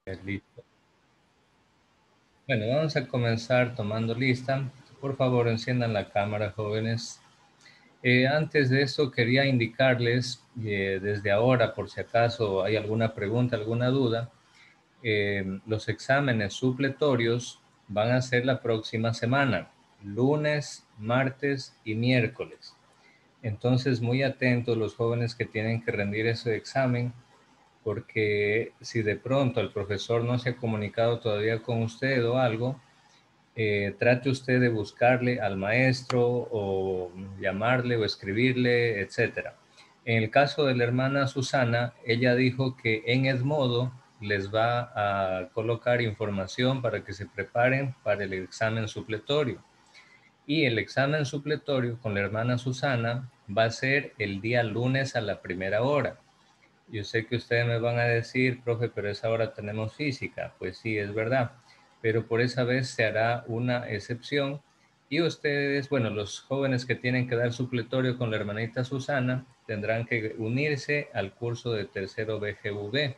Listo. Bueno, vamos a comenzar tomando lista. Por favor, enciendan la cámara, jóvenes. Antes de eso, quería indicarles desde ahora, por si acaso hay alguna pregunta, alguna duda, los exámenes supletorios van a ser la próxima semana, lunes, martes y miércoles. Entonces, muy atentos los jóvenes que tienen que rendir ese examen, porque si de pronto el profesor no se ha comunicado todavía con usted o algo, trate usted de buscarle al maestro o llamarle o escribirle, etcétera. En el caso de la hermana Susana, ella dijo que en Edmodo les va a colocar información para que se preparen para el examen supletorio. Y el examen supletorio con la hermana Susana va a ser el día lunes a la primera hora. Yo sé que ustedes me van a decir, profe, pero esa hora tenemos física. Pues sí, es verdad. Pero por esa vez se hará una excepción. Y ustedes, bueno, los jóvenes que tienen que dar supletorio con la hermanita Susana, tendrán que unirse al curso de tercero BGV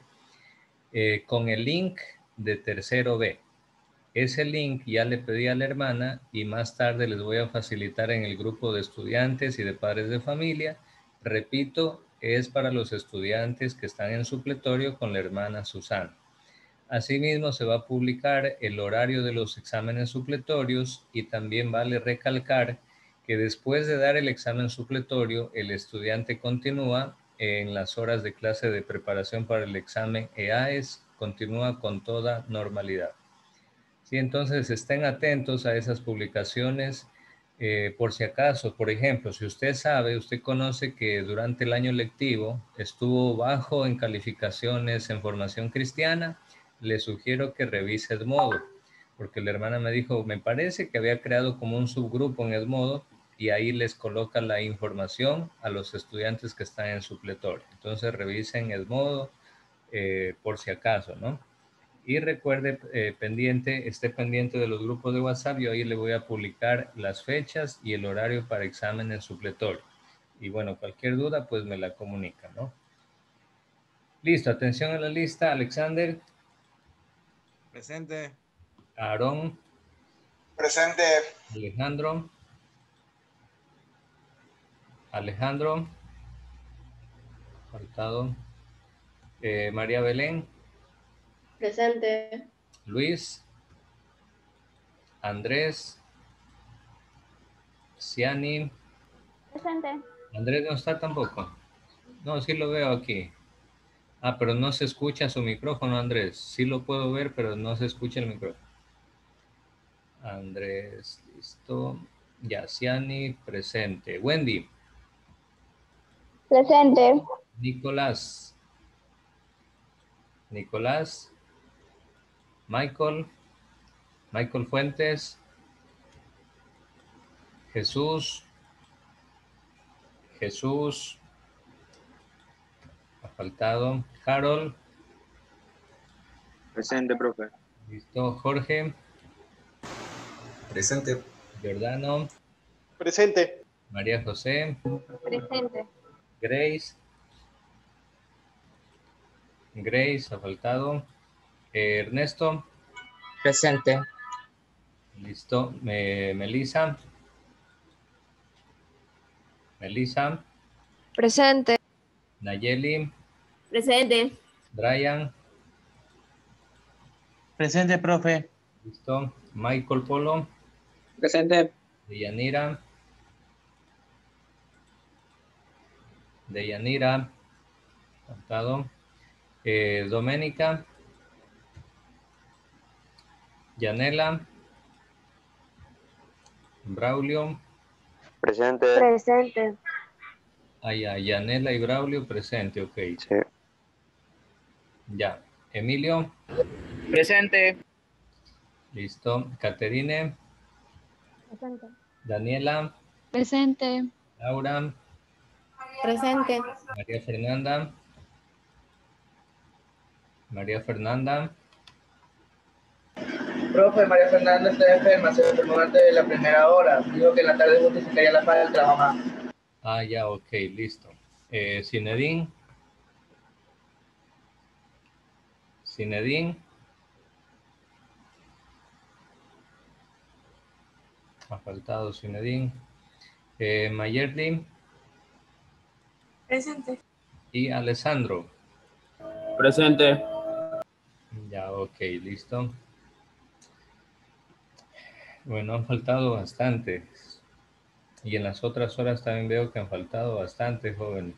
con el link de tercero B. Ese link ya le pedí a la hermana y más tarde les voy a facilitar en el grupo de estudiantes y de padres de familia. Repito, es para los estudiantes que están en supletorio con la hermana Susana. Asimismo, se va a publicar el horario de los exámenes supletorios y también vale recalcar que después de dar el examen supletorio, el estudiante continúa en las horas de clase de preparación para el examen EAES, continúa con toda normalidad. Sí, entonces estén atentos a esas publicaciones por si acaso. Por ejemplo, si usted sabe, usted conoce que durante el año lectivo estuvo bajo en calificaciones en formación cristiana, le sugiero que revise Edmodo, porque la hermana me dijo, me parece que había creado como un subgrupo en Edmodo y ahí les coloca la información a los estudiantes que están en supletorio. Entonces revisen Edmodo por si acaso, ¿no? Y recuerde, esté pendiente de los grupos de WhatsApp. Yo ahí le voy a publicar las fechas y el horario para exámenes supletorios. Y bueno, cualquier duda, pues me la comunica, ¿no? Listo, atención a la lista. Alexander. Presente. Aarón. Presente. Alejandro. Alejandro. Faltado. María Belén. Presente. Luis. Andrés. Ciani. Presente. Andrés no está tampoco. No, sí lo veo aquí. Ah, pero no se escucha su micrófono, Andrés. Sí lo puedo ver, pero no se escucha el micrófono. Andrés, listo. Yaciani, presente. Wendy. Presente. Nicolás. Nicolás. Michael. Michael Fuentes. Jesús. Jesús. Ha faltado. Harold. Presente, profe. Listo. Jorge. Presente. Giordano. Presente. María José. Presente. Grace. Grace, ha faltado. Ernesto. Presente. Listo. Melissa. Melissa. Presente. Nayeli. Presente. Brian. Presente, profe. Listo. Michael Polo. Presente. Deyanira. Deyanira. Faltado. Doménica. Yanela. Braulio. Presente. Presente. Ya, Yanela y Braulio presente, ok. Sí. Ya. Emilio. Presente. Listo. Caterine. Presente. Daniela. Presente. Laura. Presente. María Fernanda. María Fernanda. Profe, María Fernanda está enferma, se enfermó antes de la primera hora. Dijo que en la tarde justificaría la falta de la mamá. Ya, ok, listo. Zinedine. Zinedine. Ha faltado Zinedine. Mayerly Presente. y Alessandro. Presente. Ya, ok, listo. Bueno, han faltado bastantes. Y en las otras horas también veo que han faltado bastantes jóvenes.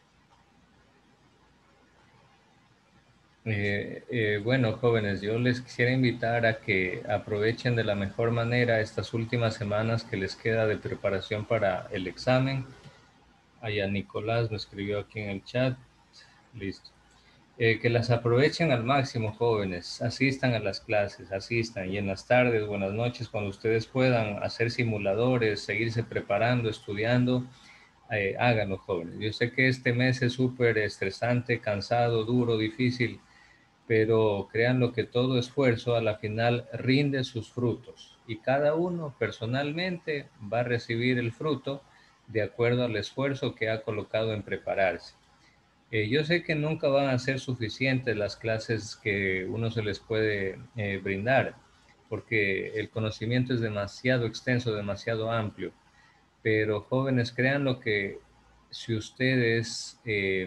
Bueno, jóvenes, yo les quisiera invitar a que aprovechen de la mejor manera estas últimas semanas que les queda de preparación para el examen. Allá Nicolás me escribió aquí en el chat. Listo. Que las aprovechen al máximo, jóvenes. Asistan a las clases, asistan. Y en las tardes, buenas noches, cuando ustedes puedan hacer simuladores, seguirse preparando, estudiando, háganlo, jóvenes. Yo sé que este mes es súper estresante, cansado, duro, difícil, pero créanlo que todo esfuerzo a la final rinde sus frutos y cada uno personalmente va a recibir el fruto de acuerdo al esfuerzo que ha colocado en prepararse. Yo sé que nunca van a ser suficientes las clases que uno se les puede brindar, porque el conocimiento es demasiado extenso, demasiado amplio, pero jóvenes, créanlo que si ustedes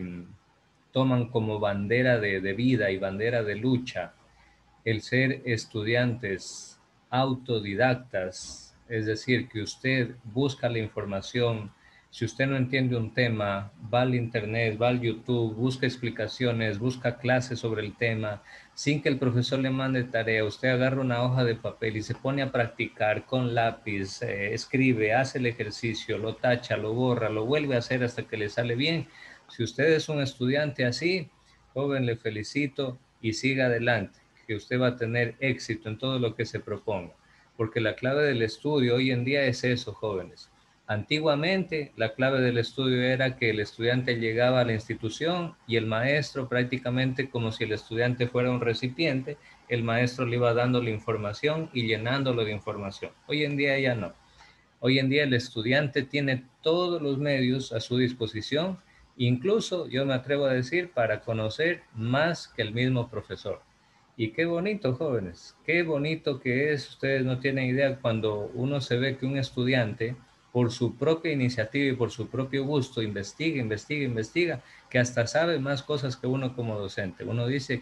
toman como bandera de vida y bandera de lucha el ser estudiantes autodidactas, es decir, que usted busca la información, si usted no entiende un tema, va al internet, va al YouTube, busca explicaciones, busca clases sobre el tema, sin que el profesor le mande tarea, usted agarra una hoja de papel y se pone a practicar con lápiz, escribe, hace el ejercicio, lo tacha, lo borra, lo vuelve a hacer hasta que le sale bien. Si usted es un estudiante así, joven, le felicito y siga adelante, que usted va a tener éxito en todo lo que se proponga, porque la clave del estudio hoy en día es eso, jóvenes. Antiguamente, la clave del estudio era que el estudiante llegaba a la institución y el maestro, prácticamente como si el estudiante fuera un recipiente, el maestro le iba dando la información y llenándolo de información. Hoy en día ya no. Hoy en día el estudiante tiene todos los medios a su disposición, incluso yo me atrevo a decir para conocer más que el mismo profesor. Y qué bonito, jóvenes, qué bonito que es, ustedes no tienen idea cuando uno se ve que un estudiante por su propia iniciativa y por su propio gusto investiga, investiga, investiga, que hasta sabe más cosas que uno como docente. Uno dice,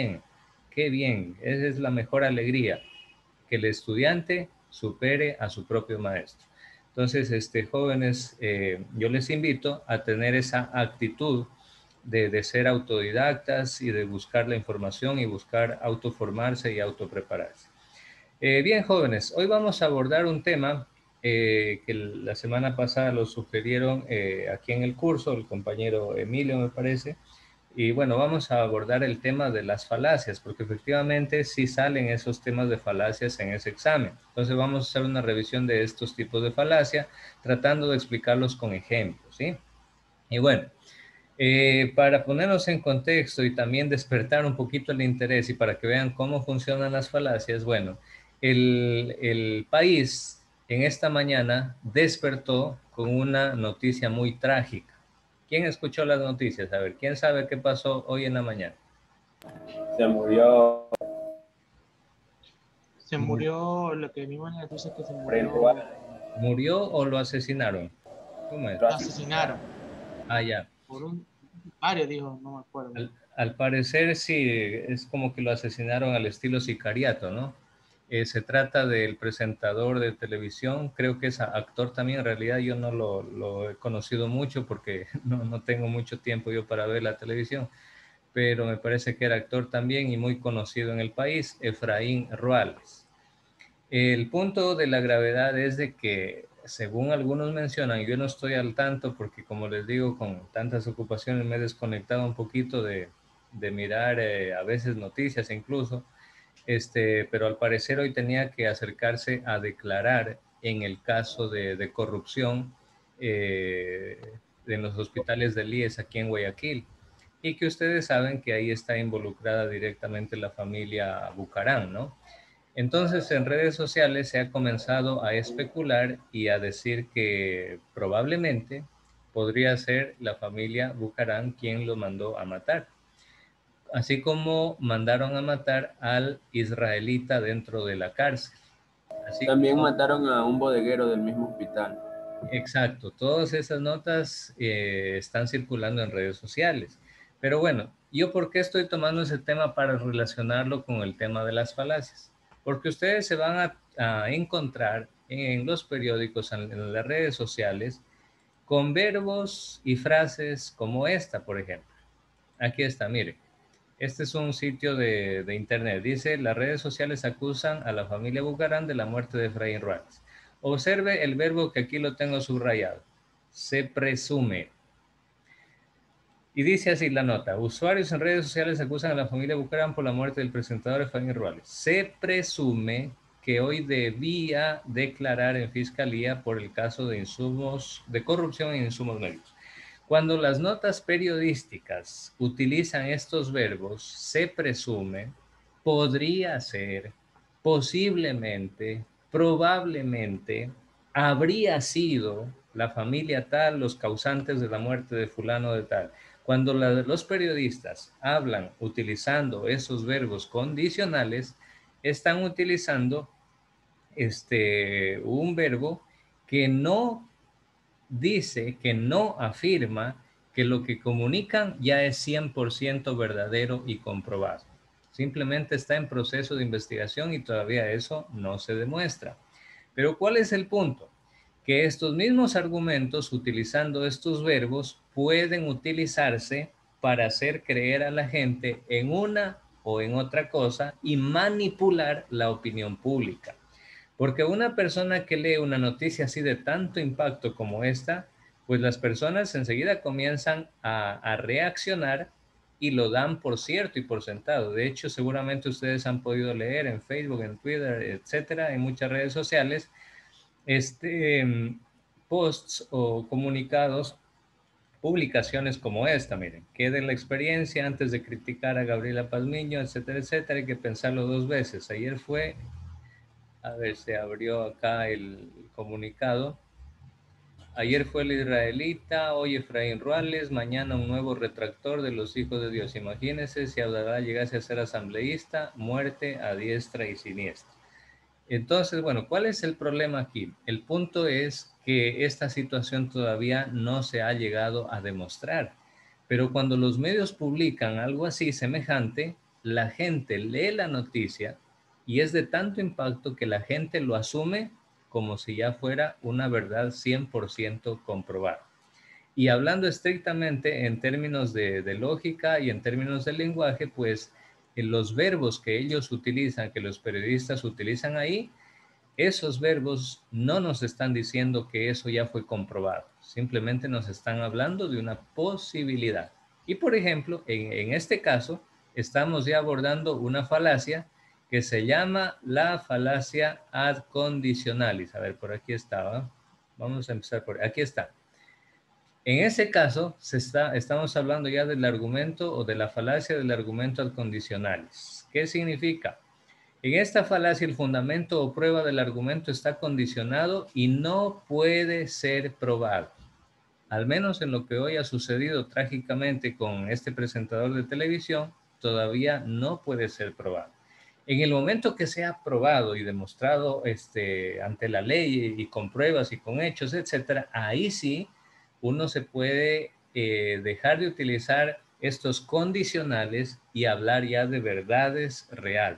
qué bien, esa es la mejor alegría, que el estudiante supere a su propio maestro. Entonces, jóvenes, yo les invito a tener esa actitud de ser autodidactas y de buscar la información y buscar autoformarse y autoprepararse. Bien, jóvenes, hoy vamos a abordar un tema que la semana pasada lo sugirieron aquí en el curso, el compañero Emilio me parece, y bueno, vamos a abordar el tema de las falacias, porque efectivamente sí salen esos temas de falacias en ese examen. Entonces vamos a hacer una revisión de estos tipos de falacia, tratando de explicarlos con ejemplos, ¿sí? Y bueno, para ponernos en contexto y también despertar un poquito el interés y para que vean cómo funcionan las falacias, bueno, el país en esta mañana despertó con una noticia muy trágica. ¿Quién escuchó las noticias? A ver, ¿quién sabe qué pasó hoy en la mañana? Se murió. Se murió, lo que vimos en la noticia es que se murió, ¿Murió o lo asesinaron? ¿Cómo es? lo asesinaron Ah, ya. por un sicario, dijo, no me acuerdo. Al parecer sí, es como que lo asesinaron al estilo sicariato, ¿no? Se trata del presentador de televisión, creo que es actor también, en realidad yo no lo he conocido mucho porque no tengo mucho tiempo yo para ver la televisión, pero me parece que era actor también y muy conocido en el país, Efraín Ruales. El punto de la gravedad es de que, según algunos mencionan, yo no estoy al tanto porque, como les digo, con tantas ocupaciones me he desconectado un poquito de mirar a veces noticias incluso, pero al parecer hoy tenía que acercarse a declarar en el caso de corrupción en los hospitales del IES aquí en Guayaquil, y que ustedes saben que ahí está involucrada directamente la familia Bucarán, ¿no? Entonces, en redes sociales se ha comenzado a especular y a decir que probablemente podría ser la familia Bucarán quien lo mandó a matar, así como mandaron a matar al israelita dentro de la cárcel. Así También como- mataron a un bodeguero del mismo hospital. Exacto, todas esas notas están circulando en redes sociales. Pero bueno, ¿yo por qué estoy tomando ese tema para relacionarlo con el tema de las falacias? Porque ustedes se van a encontrar en los periódicos, en las redes sociales, con verbos y frases como esta, por ejemplo. Aquí está, mire. Este es un sitio de internet. Dice, las redes sociales acusan a la familia Bucarán de la muerte de Efraín Ruales. Observe el verbo que aquí lo tengo subrayado. Se presume. Y dice así la nota. Usuarios en redes sociales acusan a la familia Bucarán por la muerte del presentador Efraín Ruales. Se presume que hoy debía declarar en fiscalía por el caso de insumos, de corrupción en insumos médicos. Cuando las notas periodísticas utilizan estos verbos, se presume, podría ser, posiblemente, probablemente, habría sido la familia tal los causantes de la muerte de fulano de tal. Cuando los periodistas hablan utilizando esos verbos condicionales, están utilizando un verbo que no dice, que no afirma que lo que comunican ya es 100% verdadero y comprobado. Simplemente está en proceso de investigación y todavía eso no se demuestra. Pero ¿cuál es el punto? Que estos mismos argumentos, utilizando estos verbos, pueden utilizarse para hacer creer a la gente en una o en otra cosa y manipular la opinión pública. Porque una persona que lee una noticia así de tanto impacto como esta, pues las personas enseguida comienzan a reaccionar y lo dan por cierto y por sentado. De hecho, seguramente ustedes han podido leer en Facebook, en Twitter, etcétera, en muchas redes sociales, posts o comunicados, publicaciones como esta, miren, que de la experiencia antes de criticar a Gabriela Pazmiño, etcétera, etcétera, hay que pensarlo dos veces. Ayer fue, a ver, se abrió acá el comunicado. Ayer fue el israelita, hoy Efraín Ruales, mañana un nuevo retractor de los hijos de Dios. Imagínense si Abdalá llegase a ser asambleísta, muerte a diestra y siniestra. Entonces, bueno, ¿cuál es el problema aquí? El punto es que esta situación todavía no se ha llegado a demostrar. Pero cuando los medios publican algo así semejante, la gente lee la noticia y es de tanto impacto que la gente lo asume como si ya fuera una verdad 100% comprobada. Y hablando estrictamente en términos de lógica y en términos del lenguaje, pues los verbos que ellos utilizan, que los periodistas utilizan ahí, esos verbos no nos están diciendo que eso ya fue comprobado, simplemente nos están hablando de una posibilidad. Y por ejemplo, en este caso, estamos ya abordando una falacia que se llama la falacia ad conditionalis. A ver, por aquí estaba. Vamos a empezar por aquí está. En ese caso, estamos hablando ya del argumento o de la falacia del argumento ad conditionalis. ¿Qué significa? En esta falacia, el fundamento o prueba del argumento está condicionado y no puede ser probado. Al menos en lo que hoy ha sucedido trágicamente con este presentador de televisión, todavía no puede ser probado. En el momento que sea probado y demostrado ante la ley y con pruebas y con hechos, etcétera, ahí sí uno se puede dejar de utilizar estos condicionales y hablar ya de verdades reales.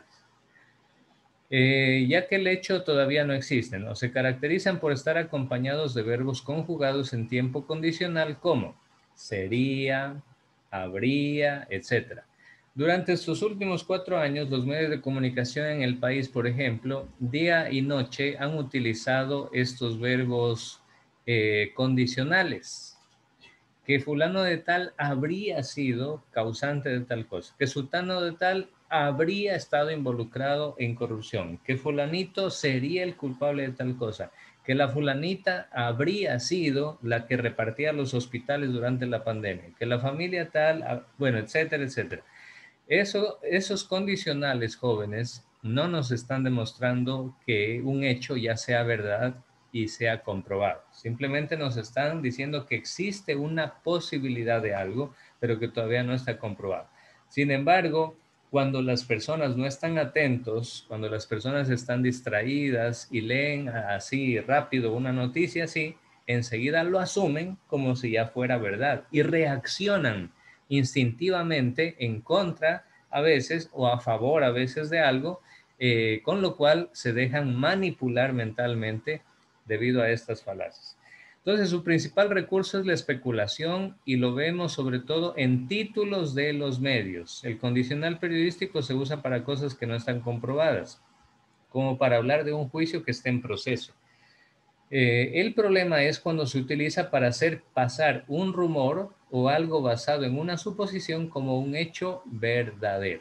Ya que el hecho todavía no existe, ¿no? Se caracterizan por estar acompañados de verbos conjugados en tiempo condicional como sería, habría, etc. Durante sus últimos 4 años, los medios de comunicación en el país, por ejemplo, día y noche han utilizado estos verbos condicionales. Que fulano de tal habría sido causante de tal cosa, que sultano de tal habría estado involucrado en corrupción, que fulanito sería el culpable de tal cosa, que la fulanita habría sido la que repartía los hospitales durante la pandemia, que la familia tal, bueno, etcétera, etcétera. Esos condicionales jóvenes no nos están demostrando que un hecho ya sea verdad y sea comprobado. Simplemente nos están diciendo que existe una posibilidad de algo, pero que todavía no está comprobado. Sin embargo, cuando las personas no están atentos, cuando las personas están distraídas y leen así rápido una noticia así, enseguida lo asumen como si ya fuera verdad y reaccionan instintivamente en contra a veces o a favor a veces de algo, con lo cual se dejan manipular mentalmente debido a estas falacias. Entonces, su principal recurso es la especulación y lo vemos sobre todo en títulos de los medios. El condicional periodístico se usa para cosas que no están comprobadas, como para hablar de un juicio que esté en proceso. El problema es cuando se utiliza para hacer pasar un rumor o algo basado en una suposición como un hecho verdadero.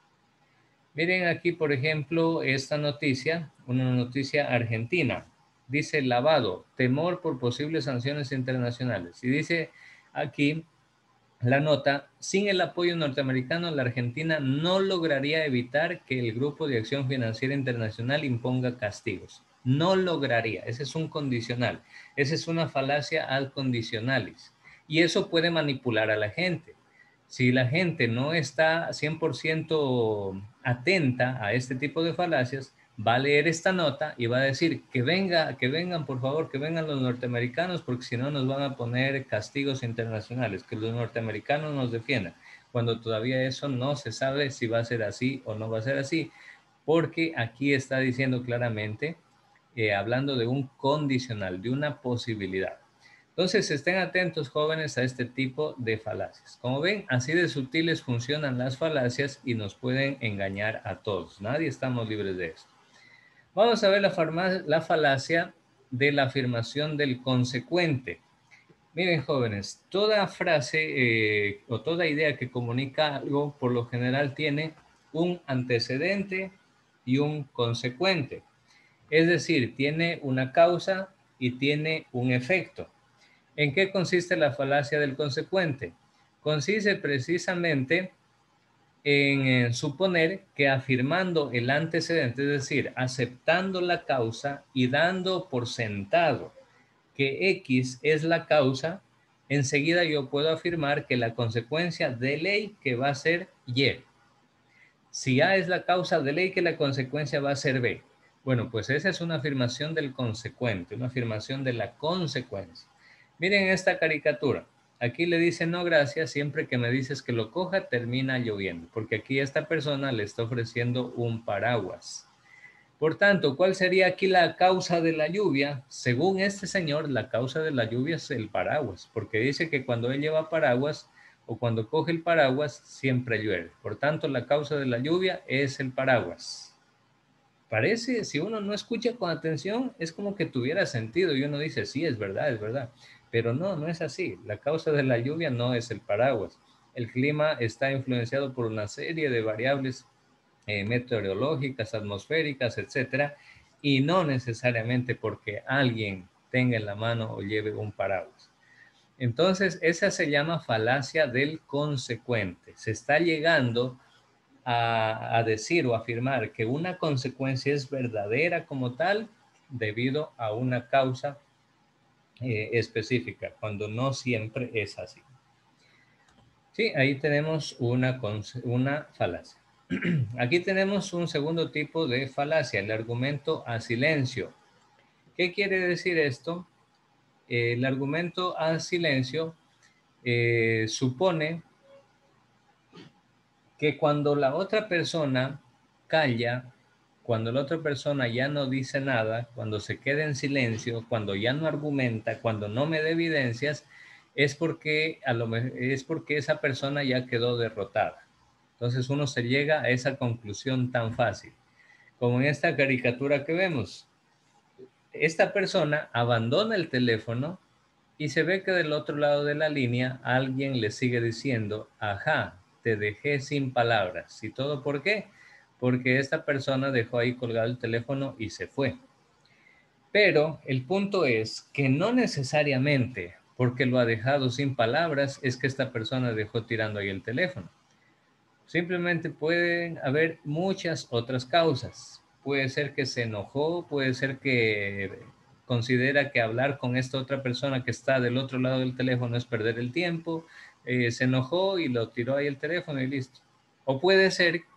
Miren aquí, por ejemplo, esta noticia, una noticia argentina. Dice lavado, temor por posibles sanciones internacionales. Y dice aquí la nota, sin el apoyo norteamericano, la Argentina no lograría evitar que el Grupo de Acción Financiera Internacional imponga castigos. No lograría, ese es un condicional. Esa es una falacia ad condicionalis. Y eso puede manipular a la gente. Si la gente no está 100% atenta a este tipo de falacias, va a leer esta nota y va a decir que vengan, por favor, que vengan los norteamericanos, porque si no nos van a poner castigos internacionales, que los norteamericanos nos defiendan, cuando todavía eso no se sabe si va a ser así o no va a ser así, porque aquí está diciendo claramente, hablando de un condicional, de una posibilidad. Entonces, estén atentos, jóvenes, a este tipo de falacias. Como ven, así de sutiles funcionan las falacias y nos pueden engañar a todos. Nadie estamos libres de esto. Vamos a ver la falacia de la afirmación del consecuente. Miren, jóvenes, toda frase o toda idea que comunica algo, por lo general tiene un antecedente y un consecuente. Es decir, tiene una causa y tiene un efecto. ¿En qué consiste la falacia del consecuente? Consiste precisamente en suponer que afirmando el antecedente, es decir, aceptando la causa y dando por sentado que X es la causa, enseguida yo puedo afirmar que la consecuencia de ley que va a ser Y. Si A es la causa de ley, que la consecuencia va a ser B. Bueno, pues esa es una afirmación del consecuente, una afirmación de la consecuencia. Miren esta caricatura. Aquí le dice no gracias, siempre que me dices que lo coja termina lloviendo, porque aquí esta persona le está ofreciendo un paraguas. Por tanto, ¿cuál sería aquí la causa de la lluvia? Según este señor, la causa de la lluvia es el paraguas, porque dice que cuando él lleva paraguas o cuando coge el paraguas, siempre llueve. Por tanto, la causa de la lluvia es el paraguas. Parece, si uno no escucha con atención, es como que tuviera sentido y uno dice, sí, es verdad, es verdad. Pero no, no es así. La causa de la lluvia no es el paraguas. El clima está influenciado por una serie de variables meteorológicas, atmosféricas, etcétera, y no necesariamente porque alguien tenga en la mano o lleve un paraguas. Entonces, esa se llama falacia del consecuente. Se está llegando a decir o afirmar que una consecuencia es verdadera como tal debido a una causa específica, cuando no siempre es así. Sí, ahí tenemos una falacia. Aquí tenemos un segundo tipo de falacia, el argumento a silencio. ¿Qué quiere decir esto? El argumento a silencio supone que cuando la otra persona calla, cuando la otra persona ya no dice nada, cuando se queda en silencio, cuando ya no argumenta, cuando no me da evidencias, es porque esa persona ya quedó derrotada. Entonces uno se llega a esa conclusión tan fácil. Como en esta caricatura que vemos. Esta persona abandona el teléfono y se ve que del otro lado de la línea alguien le sigue diciendo, ajá, te dejé sin palabras. ¿Y todo por qué? Porque esta persona dejó ahí colgado el teléfono y se fue. Pero el punto es que no necesariamente porque lo ha dejado sin palabras es que esta persona dejó tirando ahí el teléfono. Simplemente pueden haber muchas otras causas. Puede ser que se enojó, puede ser que considera que hablar con esta otra persona que está del otro lado del teléfono es perder el tiempo, se enojó y lo tiró ahí el teléfono y listo. O puede ser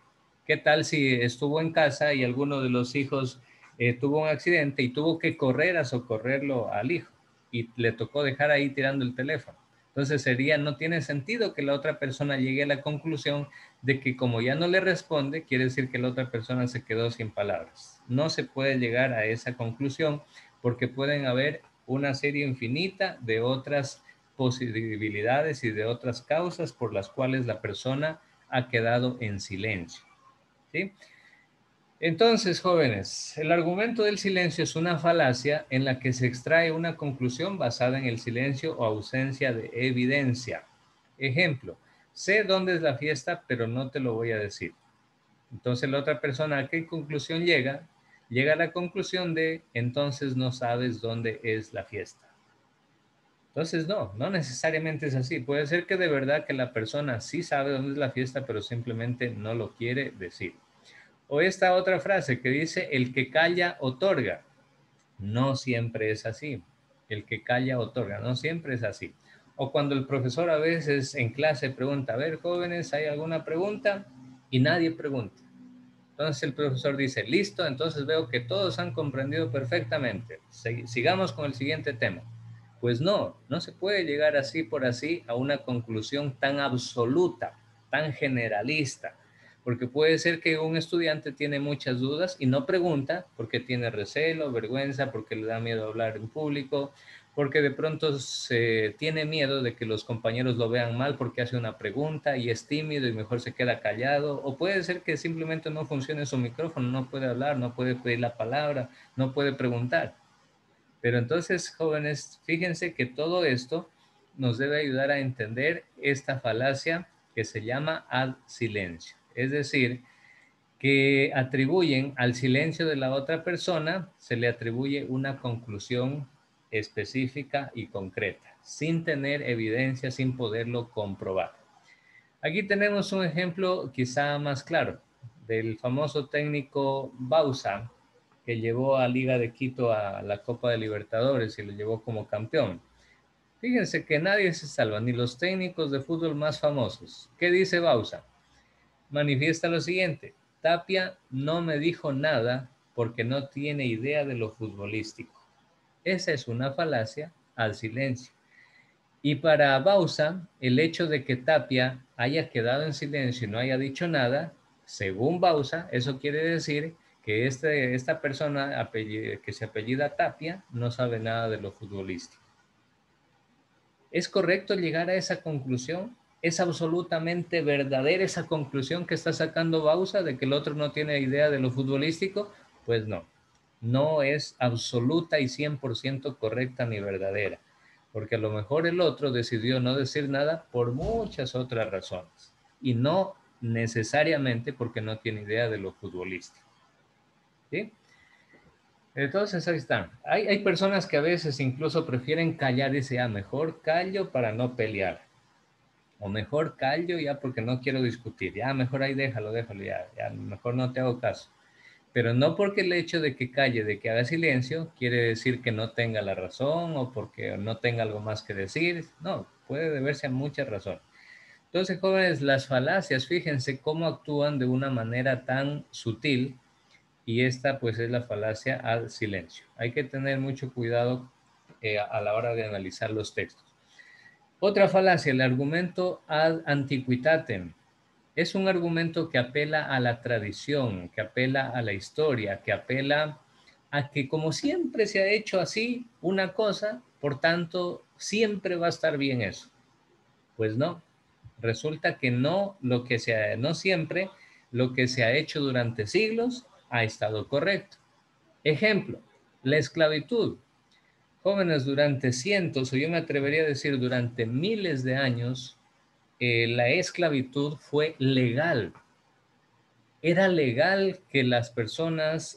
¿Qué tal si estuvo en casa y alguno de los hijos tuvo un accidente y tuvo que correr a socorrerlo al hijo y le tocó dejar ahí tirando el teléfono? Entonces no tiene sentido que la otra persona llegue a la conclusión de que como ya no le responde, quiere decir que la otra persona se quedó sin palabras. No se puede llegar a esa conclusión porque pueden haber una serie infinita de otras posibilidades y de otras causas por las cuales la persona ha quedado en silencio. ¿Sí? Entonces, jóvenes, el argumento del silencio es una falacia en la que se extrae una conclusión basada en el silencio o ausencia de evidencia. Ejemplo, sé dónde es la fiesta, pero no te lo voy a decir. Entonces la otra persona, ¿a qué conclusión llega? Llega a la conclusión de, entonces no sabes dónde es la fiesta. Entonces no necesariamente es así. Puede ser que de verdad que la persona sí sabe dónde es la fiesta, pero simplemente no lo quiere decir. O esta otra frase que dice, el que calla otorga. No siempre es así. El que calla otorga, no siempre es así. O cuando el profesor a veces en clase pregunta, a ver, jóvenes, ¿hay alguna pregunta? Y nadie pregunta. Entonces el profesor dice, listo, entonces veo que todos han comprendido perfectamente. Sigamos con el siguiente tema. Pues no se puede llegar así por así a una conclusión tan absoluta, tan generalista, porque puede ser que un estudiante tiene muchas dudas y no pregunta porque tiene recelo, vergüenza, porque le da miedo hablar en público, porque de pronto se tiene miedo de que los compañeros lo vean mal porque hace una pregunta y es tímido y mejor se queda callado, o puede ser que simplemente no funcione su micrófono, no puede hablar, no puede pedir la palabra, no puede preguntar. Pero entonces, jóvenes, fíjense que todo esto nos debe ayudar a entender esta falacia que se llama ad silencio. Es decir, que atribuyen al silencio de la otra persona, se le atribuye una conclusión específica y concreta, sin tener evidencia, sin poderlo comprobar. Aquí tenemos un ejemplo quizá más claro del famoso técnico Bausa, que llevó a Liga de Quito a la Copa de Libertadores y lo llevó como campeón. Fíjense que nadie se salva, ni los técnicos de fútbol más famosos. ¿Qué dice Bausa? Manifiesta lo siguiente: Tapia no me dijo nada porque no tiene idea de lo futbolístico. Esa es una falacia al silencio. Y para Bausa, el hecho de que Tapia haya quedado en silencio y no haya dicho nada, según Bausa, eso quiere decir que esta persona que se apellida Tapia no sabe nada de lo futbolístico. ¿Es correcto llegar a esa conclusión? ¿Es absolutamente verdadera esa conclusión que está sacando Bausa de que el otro no tiene idea de lo futbolístico? Pues no es absoluta y 100% correcta ni verdadera, porque a lo mejor el otro decidió no decir nada por muchas otras razones y no necesariamente porque no tiene idea de lo futbolístico. ¿Sí? Entonces ahí están. Hay personas que a veces incluso prefieren callar y dicen, mejor callo para no pelear. O mejor callo ya porque no quiero discutir. Ya, mejor ahí déjalo, ya, mejor no te hago caso. Pero no porque el hecho de que calle, de que haga silencio, quiere decir que no tenga la razón o porque no tenga algo más que decir. No, puede deberse a muchas razones. Entonces, jóvenes, las falacias, fíjense cómo actúan de una manera tan sutil, y esta pues es la falacia al silencio. Hay que tener mucho cuidado a la hora de analizar los textos. Otra falacia, el argumento ad antiquitatem. Es un argumento que apela a la tradición, que apela a la historia, que apela a que como siempre se ha hecho así una cosa, por tanto, siempre va a estar bien eso. Pues no, resulta que no siempre lo que se ha hecho durante siglos ha estado correcto. Ejemplo, la esclavitud. Jóvenes, durante cientos, o yo me atrevería a decir durante miles de años, la esclavitud fue legal. Era legal que las personas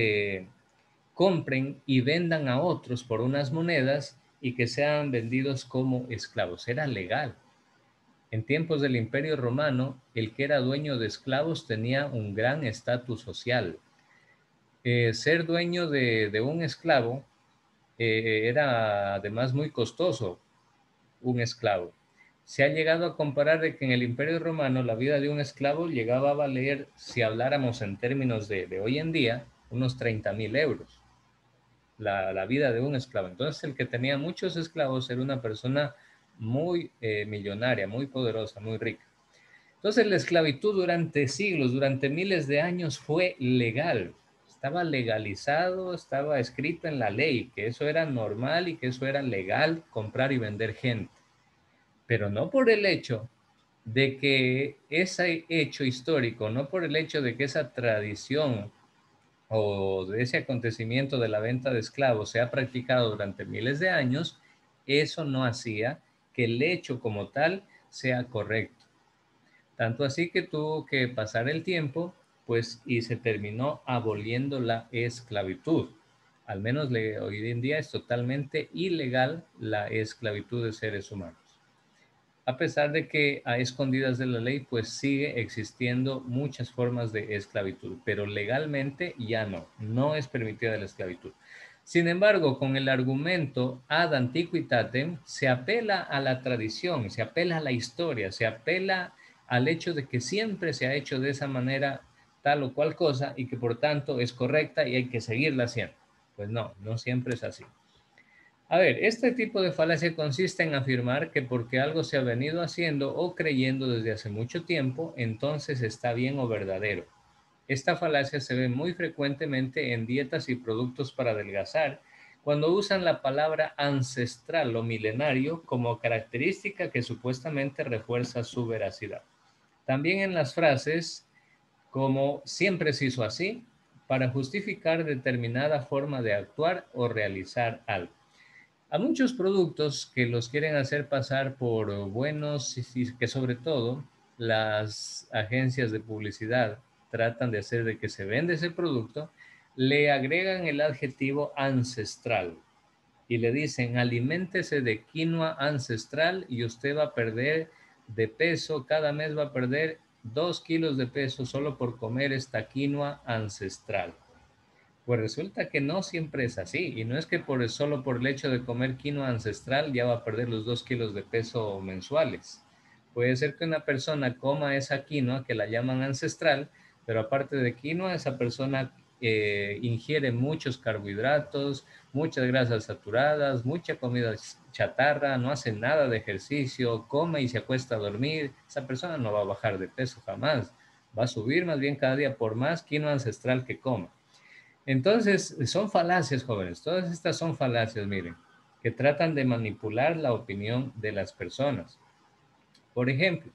compren y vendan a otros por unas monedas y que sean vendidos como esclavos. Era legal. En tiempos del Imperio Romano, el que era dueño de esclavos tenía un gran estatus social. Ser dueño de un esclavo era además muy costoso, un esclavo. Se ha llegado a comparar de que en el Imperio Romano la vida de un esclavo llegaba a valer, si habláramos en términos de hoy en día, unos 30.000 euros. La vida de un esclavo. Entonces, el que tenía muchos esclavos era una persona muy millonaria, muy poderosa, muy rica. Entonces, la esclavitud durante siglos, durante miles de años fue legal. Estaba legalizado, estaba escrito en la ley, que eso era normal y que eso era legal comprar y vender gente. Pero no por el hecho de que ese hecho histórico, no por el hecho de que esa tradición o de ese acontecimiento de la venta de esclavos se ha practicado durante miles de años, eso no hacía que el hecho como tal sea correcto. Tanto así que tuvo que pasar el tiempo, pues, y se terminó aboliendo la esclavitud. Al menos hoy en día es totalmente ilegal la esclavitud de seres humanos. A pesar de que a escondidas de la ley, pues sigue existiendo muchas formas de esclavitud, pero legalmente ya no es permitida la esclavitud. Sin embargo, con el argumento ad antiquitatem se apela a la tradición, se apela a la historia, se apela al hecho de que siempre se ha hecho de esa manera tal o cual cosa y que por tanto es correcta y hay que seguirla haciendo. Pues no siempre es así. A ver, este tipo de falacia consiste en afirmar que porque algo se ha venido haciendo o creyendo desde hace mucho tiempo, entonces está bien o verdadero. Esta falacia se ve muy frecuentemente en dietas y productos para adelgazar, cuando usan la palabra ancestral o milenario como característica que supuestamente refuerza su veracidad. También en las frases como siempre se hizo así, para justificar determinada forma de actuar o realizar algo. A muchos productos que los quieren hacer pasar por buenos y que sobre todo las agencias de publicidad tratan de hacer de que se vende ese producto, le agregan el adjetivo ancestral y le dicen aliméntese de quinoa ancestral y usted va a perder de peso, cada mes va a perder 2 kilos de peso solo por comer esta quinoa ancestral. Pues resulta que no siempre es así, y no es que solo por el hecho de comer quinoa ancestral ya va a perder los 2 kilos de peso mensuales. Puede ser que una persona coma esa quinoa que la llaman ancestral, pero aparte de quinoa, esa persona ingiere muchos carbohidratos, muchas grasas saturadas, mucha comida chatarra, no hace nada de ejercicio, come y se acuesta a dormir. Esa persona no va a bajar de peso jamás, va a subir más bien cada día por más quinoa ancestral que coma. Entonces, son falacias, jóvenes. Todas estas son falacias, miren, que tratan de manipular la opinión de las personas. Por ejemplo,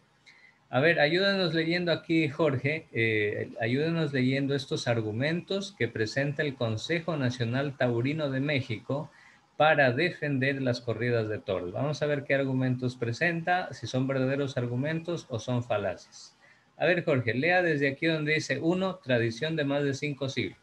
a ver, ayúdanos leyendo aquí, Jorge, ayúdanos leyendo estos argumentos que presenta el Consejo Nacional Taurino de México para defender las corridas de toros. Vamos a ver qué argumentos presenta, si son verdaderos argumentos o son falacias. A ver, Jorge, lea desde aquí donde dice 1, tradición de más de 5 siglos.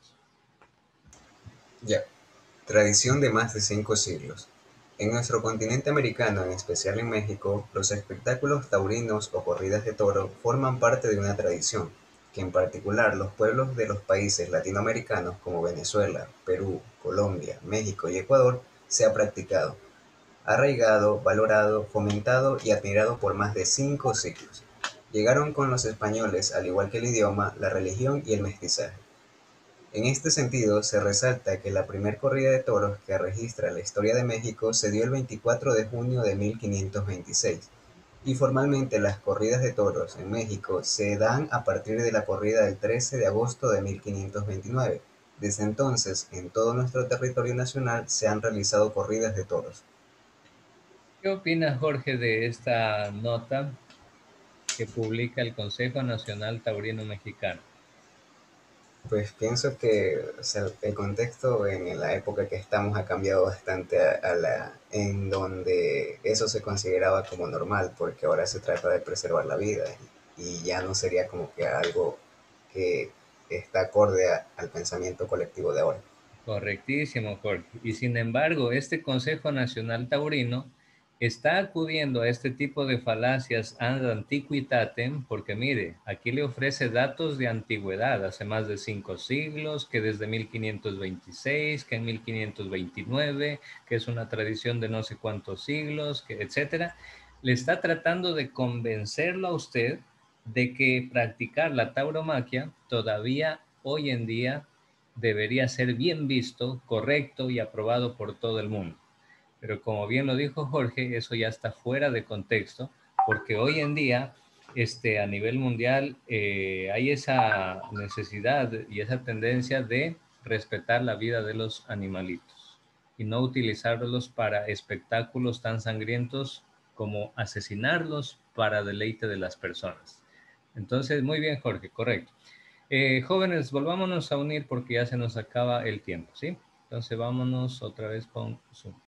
Ya, tradición de más de 5 siglos. En nuestro continente americano, en especial en México, los espectáculos taurinos o corridas de toro forman parte de una tradición, que en particular los pueblos de los países latinoamericanos como Venezuela, Perú, Colombia, México y Ecuador se ha practicado, arraigado, valorado, fomentado y admirado por más de 5 siglos. Llegaron con los españoles, al igual que el idioma, la religión y el mestizaje. En este sentido, se resalta que la primer corrida de toros que registra la historia de México se dio el 24 de junio de 1526, y formalmente las corridas de toros en México se dan a partir de la corrida del 13 de agosto de 1529. Desde entonces, en todo nuestro territorio nacional se han realizado corridas de toros. ¿Qué opina Jorge de esta nota que publica el Consejo Nacional Taurino Mexicano? Pues pienso que el contexto en la época que estamos ha cambiado bastante en donde eso se consideraba como normal, porque ahora se trata de preservar la vida y ya no sería como que algo que está acorde al pensamiento colectivo de ahora. Correctísimo, Jorge. Y sin embargo, este Consejo Nacional Taurino está acudiendo a este tipo de falacias ad antiquitatem porque mire, aquí le ofrece datos de antigüedad, hace más de 5 siglos, que desde 1526, que en 1529, que es una tradición de no sé cuántos siglos, que etcétera. le está tratando de convencerlo a usted de que practicar la tauromaquia todavía hoy en día debería ser bien visto, correcto y aprobado por todo el mundo. Pero como bien lo dijo Jorge, eso ya está fuera de contexto, porque hoy en día a nivel mundial hay esa necesidad y esa tendencia de respetar la vida de los animalitos y no utilizarlos para espectáculos tan sangrientos como asesinarlos para deleite de las personas. Entonces, muy bien, Jorge, correcto. Jóvenes, volvámonos a unir porque ya se nos acaba el tiempo, ¿sí? Entonces, vámonos otra vez con Zoom.